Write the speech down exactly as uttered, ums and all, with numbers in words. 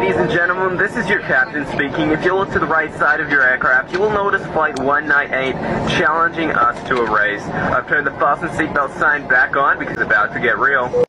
Ladies and gentlemen, this is your captain speaking. If you look to the right side of your aircraft, you will notice Flight one ninety-eight challenging us to a race. I've turned the fasten seatbelt sign back on because it's about to get real.